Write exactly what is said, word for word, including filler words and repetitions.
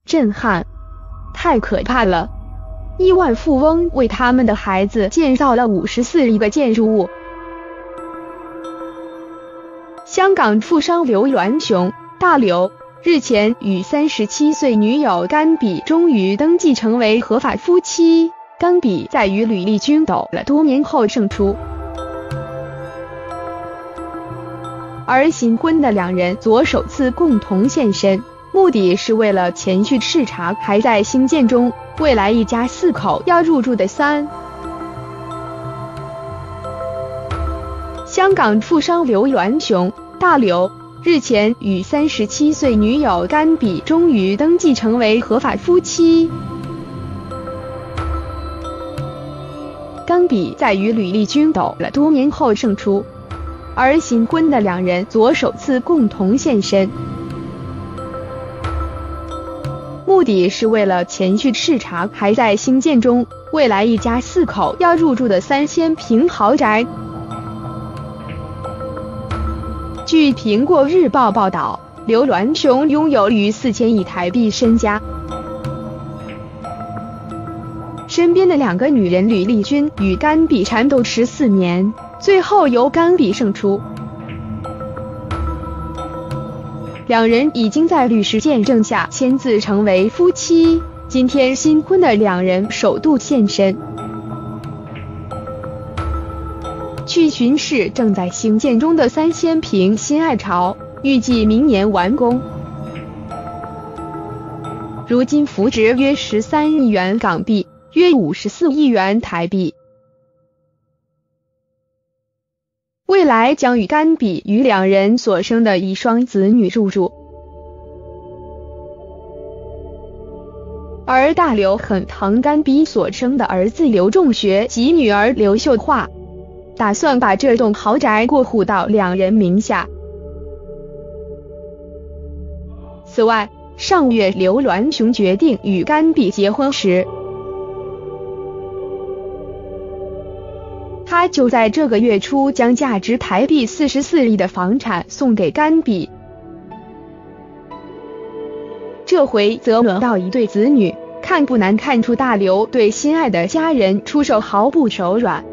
震撼，太可怕了！亿万富翁为他们的孩子建造了五十四亿个建筑物。香港富商刘銮雄大刘日前与三十七岁女友甘比终于登记成为合法夫妻。甘比在与吕丽君斗了多年后胜出，而新婚的两人昨首次共同现身，目的是为了前去视察还在兴建中未来一家四口要入住的三。香港富商刘銮雄大刘日前与三十七岁女友甘比终于登记成为合法夫妻。甘比在与吕丽君斗了多年后胜出，而新婚的两人昨首次共同现身，目的是为了前去视察还在兴建中未来一家四口要入住的三千平豪宅。据苹果日报报道，刘銮雄拥有逾四千亿台币身家，身边的两个女人吕丽君与甘比缠斗十四年，最后由甘比胜出。两人已经在律师见证下签字成为夫妻，今天新婚的两人首度现身。据巡视正在兴建中的三千平新爱巢，预计明年完工，如今浮值约十三亿元港币，约五十四亿元台币。未来将与甘比与两人所生的一双子女入住。而大刘很疼甘比所生的儿子刘仲学及女儿刘秀华，打算把这栋豪宅过户到两人名下。此外，上月刘銮雄决定与甘比结婚时，他就在这个月初将价值台币四十四亿的房产送给甘比。这回则轮到一对子女，看不难看出大刘对心爱的家人出手毫不手软。